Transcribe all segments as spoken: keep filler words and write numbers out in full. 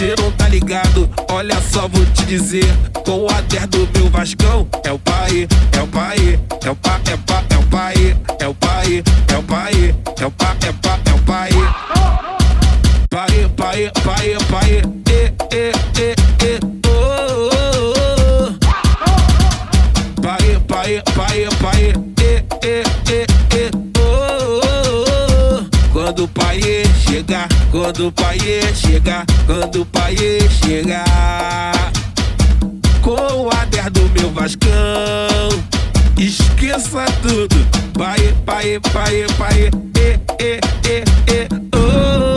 você não tá ligado, olha só, vou te dizer. Com o Ader do meu Vascão, é o pai, é o pai, é o pai, é o pai, é o pai, é o pai, é o pai, é o pai, é o pai, é o pai. Pai, pai, pai, pai, e, e, e, e, oh, oh, oh. Pai, pai, pai, pai, e, e, e, e, oh, oh, oh. Quando o pai chegar, quando o pai chegar, quando o pai chegar, com o Ader do meu Vascão, esqueça tudo. Pai, pai, pai, pai, e, e, e, e, oh.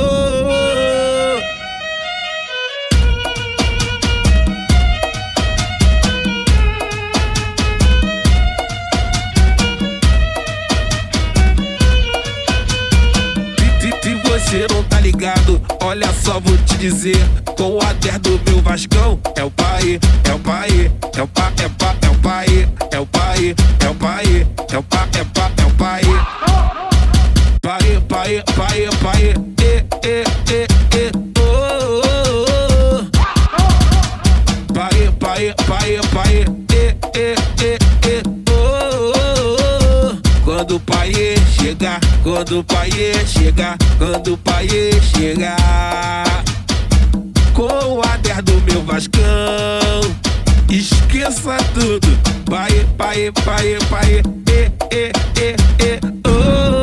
Você não tá ligado, olha só, vou te dizer. Com o Ader do meu Vascão, é o pai, é o pai, é o pai, é o pai, é o pai, é o pai, é o pai, é o pai, é o pai, é o pai. Pai, pai, pai, pai, e, e, e, e, oh, oh, oh. Pai, pai, pai, pai, e, e, e, e, oh, oh, oh. Quando o pai chegar, quando o pai chegar, quando o pai chegar, com o Ader do meu Vascão, esqueça tudo. Pai, pai, pai, pai, e, e, e, e, oh.